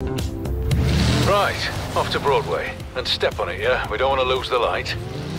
Right, off to Broadway. And step on it, yeah? We don't want to lose the light.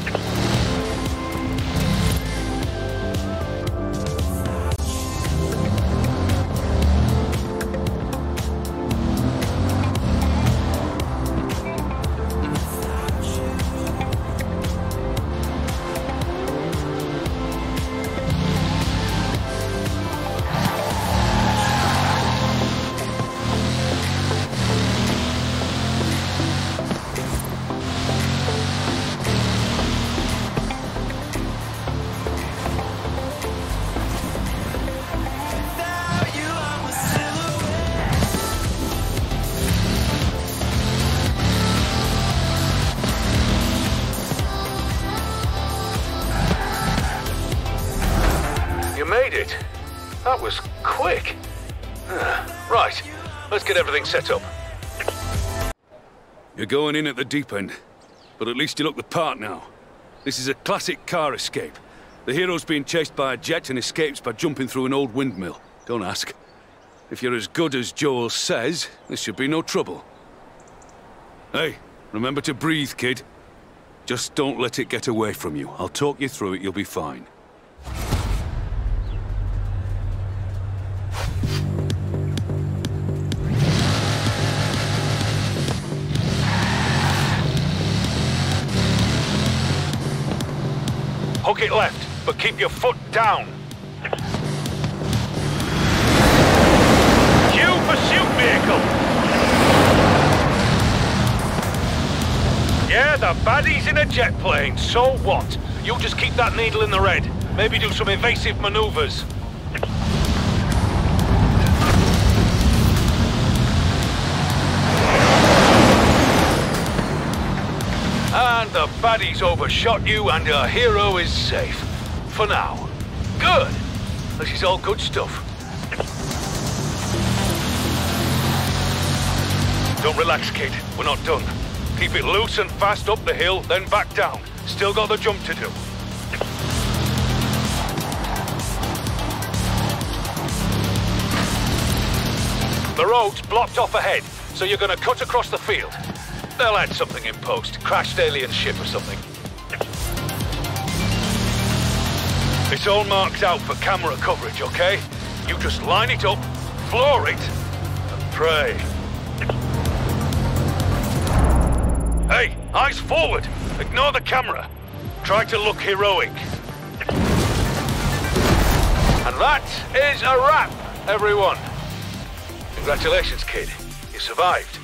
Made it. That was quick. Right, let's get everything set up. You're going in at the deep end, but at least you look the part now. This is a classic car escape. The hero's being chased by a jet and escapes by jumping through an old windmill. Don't ask. If you're as good as Joel says, this should be no trouble. Hey, remember to breathe, kid. Just don't let it get away from you. I'll talk you through it, you'll be fine. Hook it left, but keep your foot down. Cue pursuit vehicle. Yeah, the baddie's in a jet plane, so what? You just keep that needle in the red. Maybe do some evasive maneuvers. And the baddie's overshot you and your hero is safe. For now. Good. This is all good stuff. Don't relax, kid. We're not done. Keep it loose and fast up the hill, then back down. Still got the jump to do. The road's blocked off ahead, so you're gonna cut across the field. They'll add something in post. Crashed alien ship or something. It's all marked out for camera coverage, okay? You just line it up, floor it, and pray. Hey, eyes forward! Ignore the camera. Try to look heroic. And that is a wrap, everyone. Congratulations, kid. You survived.